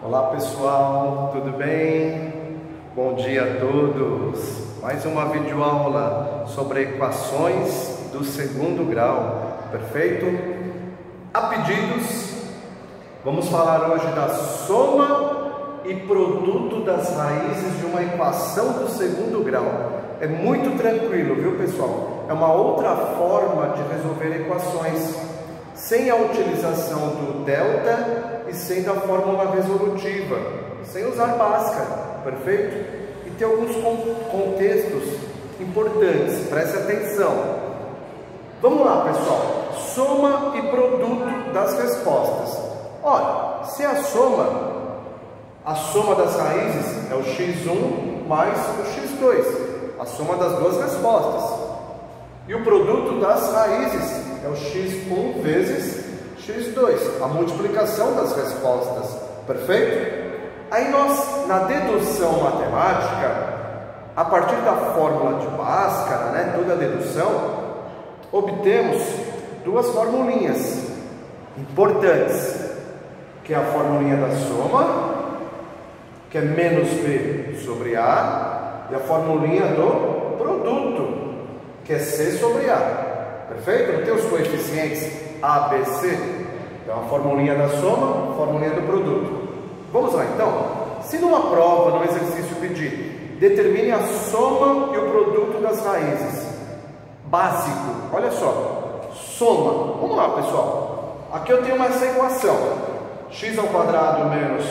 Olá pessoal, tudo bem? Bom dia a todos! Mais uma videoaula sobre equações do segundo grau, perfeito? A pedidos, vamos falar hoje da soma e produto das raízes de uma equação do segundo grau. É muito tranquilo, viu pessoal? É uma outra forma de resolver equações, sem a utilização do delta e sem da fórmula resolutiva, sem usar Bhaskara, perfeito? E tem alguns contextos importantes, preste atenção. Vamos lá pessoal, soma e produto das respostas. Olha, se a soma das raízes é o x1 mais o x2, a soma das duas respostas. E o produto das raízes é o x1 vezes x2, a multiplicação das respostas, perfeito? Aí nós, na dedução matemática, a partir da fórmula de Bhaskara, né, toda a dedução, obtemos duas formulinhas importantes, que é a formulinha da soma, que é menos b sobre a, e a formulinha do produto, que é c sobre a. Perfeito? Não tem os coeficientes a, b, c? Então, a formulinha da soma, a formulinha do produto. Vamos lá, então. Se numa prova, num exercício pedir, determine a soma e o produto das raízes. Básico. Olha só. Soma. Vamos lá, pessoal. Aqui eu tenho essa equação. X ao quadrado menos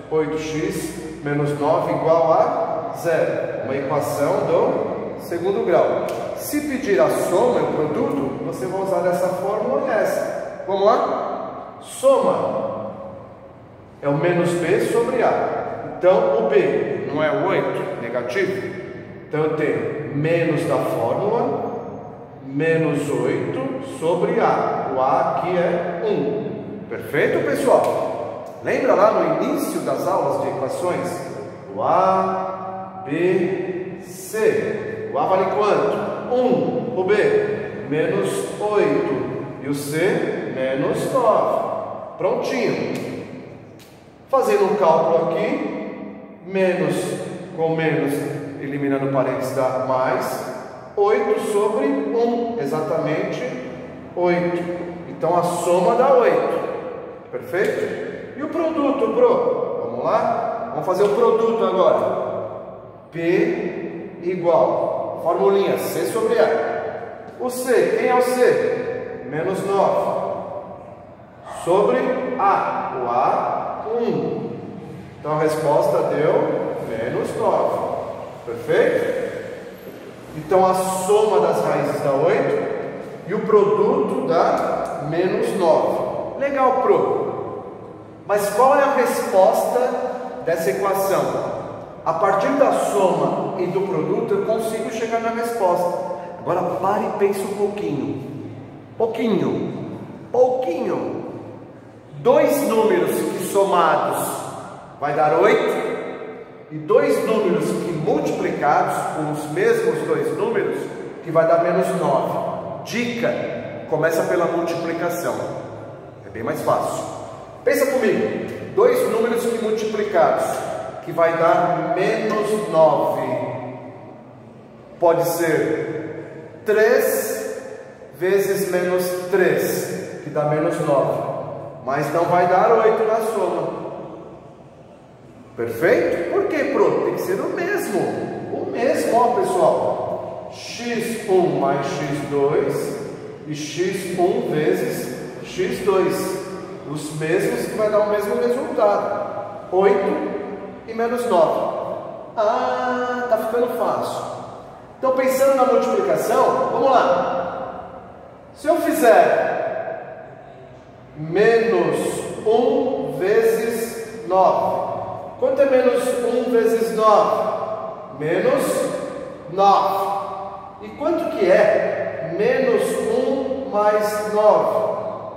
8x menos 9 igual a 0. Uma equação do segundo grau. Se pedir a soma e o produto, você vai usar essa fórmula e essa. Vamos lá? Soma é o menos b sobre a. Então, o b não é 8, negativo? Então, eu tenho menos da fórmula, menos 8 sobre a. O a aqui é 1. Perfeito, pessoal? Lembra lá no início das aulas de equações? O a, b, c. O a vale quanto? 1, o B, menos 8, e o C, menos 9. Prontinho. Fazendo um cálculo aqui, menos com menos, eliminando parênteses dá mais, 8 sobre 1, exatamente 8. Então a soma dá 8. Perfeito? E o produto, pro? Vamos lá? Vamos fazer o produto agora. P igual. Formulinha, C sobre A. O C, quem é o C? Menos 9. Sobre A. O A, 1. Então a resposta deu menos 9. Perfeito? Então a soma das raízes dá 8 e o produto dá menos 9. Legal, pro. Mas qual é a resposta dessa equação? A partir da soma e do produto, eu consigo chegar na resposta. Agora pare e pense um pouquinho. Pouquinho. Dois números que somados vai dar 8. E dois números que multiplicados com os mesmos dois números, que vai dar menos 9. Dica, começa pela multiplicação. É bem mais fácil. Pensa comigo. Dois números que multiplicados, que vai dar menos 9. Pode ser 3 vezes menos 3, que dá menos 9. Mas não vai dar 8 na soma. Perfeito? Por quê, pro? Tem que ser o mesmo. O mesmo, ó, pessoal. x1 mais x2 e x1 vezes x2. Os mesmos que vai dar o mesmo resultado. 8 e menos 9. Ah, tá ficando fácil. Então, pensando na multiplicação, vamos lá. Se eu fizer menos 1 vezes 9, quanto é menos 1 vezes 9? Menos 9. E quanto que é menos 1 mais 9?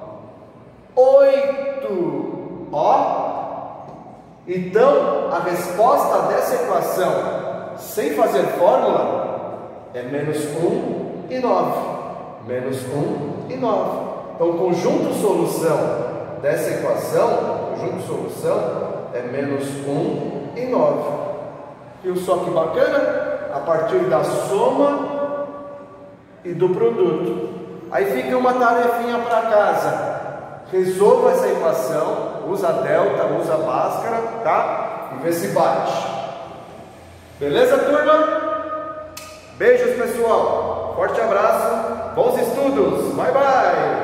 8. Ó. Então, a resposta dessa equação, sem fazer fórmula, é menos 1 e 9. Menos 1 e 9. Então, o conjunto solução dessa equação, conjunto solução, É menos 1 e 9. Viu só que bacana? A partir da soma e do produto. Aí fica uma tarefinha para casa. Resolva essa equação, usa delta, usa Bhaskara, tá? E vê se bate. Beleza, turma? Beijos, pessoal. Forte abraço. Bons estudos. Bye, bye.